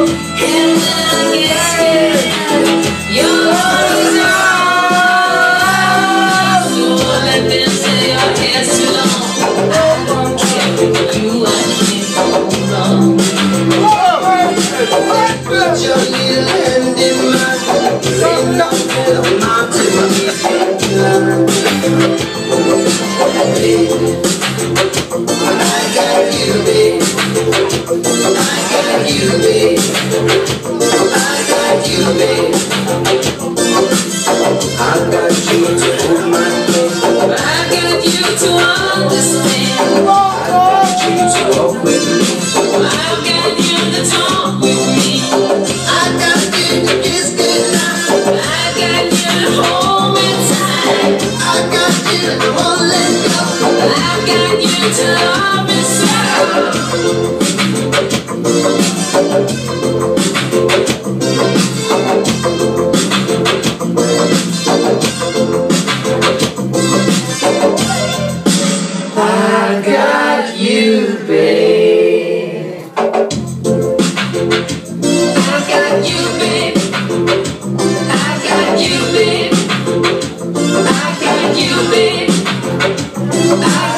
And when I get scared, you're always around. So let them say your hair's too long. I don't care, with you I can't go wrong. Put your little hand in mine, ain't no little mountain we can climb. Baby, I got you, baby. I got you, babe. I got you, babe. I got you to hold my hand. I got you to understand. I got you to walk with me. I got you to talk with me. I got you to kiss goodnight. I got you to hold me tight. I got you to won't let go. I got you to love me so. I got you, babe. I got you, babe. I got you, babe. I got you, babe.